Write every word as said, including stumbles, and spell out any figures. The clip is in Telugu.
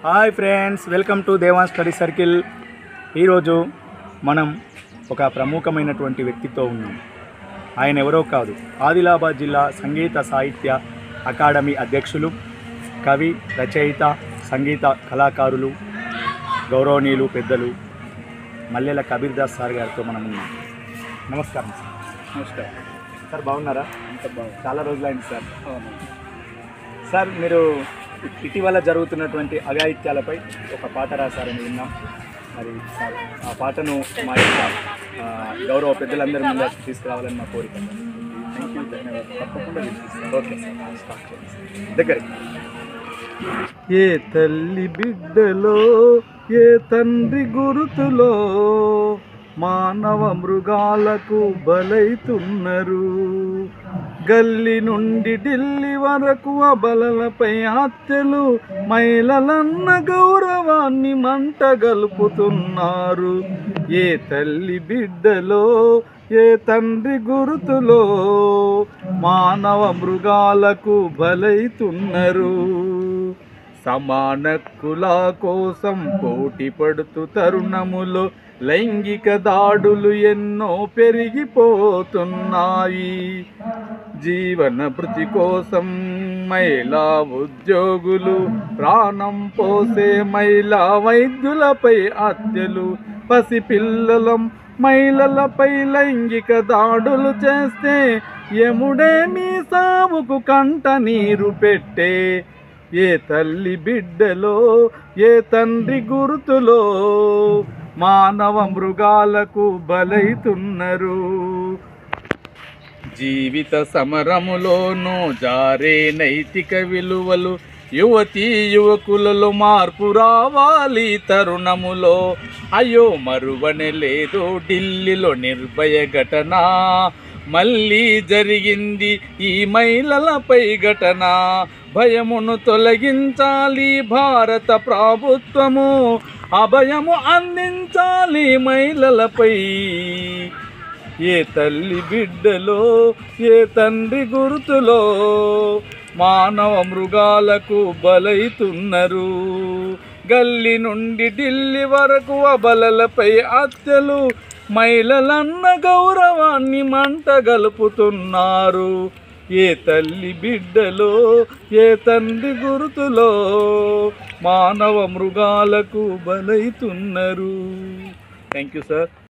Hi friends, welcome to Devan study circle. ఈరోజు మనం ఒక ప్రముఖమైనటువంటి వ్యక్తితో ఉన్నాం. ఆయన ఎవరో కాదు, ఆదిలాబాద్ జిల్లా సంగీత సాహిత్య అకాడమీ అధ్యక్షులు, కవి, రచయిత, సంగీత కళాకారులు, గౌరవనీయులు పెద్దలు మల్లెల కబీర్ దాస్ సార్ గారితో మనం ఉన్నాం. నమస్కారం సార్. నమస్కారం సార్, బాగున్నారా? అంత బాగుంది. చాలా రోజులైంది సార్. సార్, మీరు ఇటీవల జరుగుతున్నటువంటి అఘాయిత్యాలపై ఒక పాట రాశారని విన్నాం. మరి సార్, ఆ పాటను మా యొక్క గౌరవ పెద్దలందరి ముందు తీసుకురావాలని మా కోరిక. థ్యాంక్ యూ, ధన్యవాదాలు. తప్పకుండా వినిపిస్తాను. ఓకే సార్, స్టార్ట్ చేయండి దగ్గరికి. ఏ తల్లి బిడ్డలో, ఏ తండ్రి గురుతులో మానవ మృగాలకు బలైతున్నారు. గల్లీ నుండి ఢిల్లీ వరకు అబలలపై హత్యలు, మహిళలన్న గౌరవాన్ని మంట గలుపుతున్నారు. ఏ తల్లి బిడ్డలో, ఏ తండ్రి గురుతులో మానవ మృగాలకు బలైతున్నారు. సమానక్కుల కోసం పోటీ పడుతూ తరుణములో లైంగిక దాడులు ఎన్నో పెరిగిపోతున్నాయి. జీవన భృతి కోసం మహిళా ఉద్యోగులు ప్రాణం పోసే మహిళా వైద్యులపై హత్యలు, పసిపిల్లల మహిళలపై లైంగిక దాడులు చేస్తే యముడే మీ సావుకు కంట నీరు పెట్టే. ఏ తల్లి బిడ్డలో, ఏ తండ్రి గుర్తులో మానవ మృగాలకు బలైతున్నారు. జీవిత సమరములోనూ జారే నైతిక విలువలు, యువతీ యువకులలో మార్పు రావాలి తరుణములో. అయ్యో మరువనే లేదు ఢిల్లీలో నిర్భయ ఘటన, మళ్ళీ జరిగింది ఈ మహిళలపై ఘటన. భయమును తొలగించాలి భారత ప్రభుత్వము, అభయము అందించాలి మహిళలపై. ఏ తల్లి బిడ్డలో, ఏ తండ్రి గుర్తులో మానవ మృగాలకు బలైతున్నారు. గల్లీ నుండి ఢిల్లీ వరకు అబలలపై హత్యలు, మహిళలన్న గౌరవాన్ని మంట గలుపుతున్నారు. ఏ తల్లి బిడ్డలో, ఏ తండ్రి గుర్తులో మానవ మృగాలకు బలైతున్నారు. Thank you sir.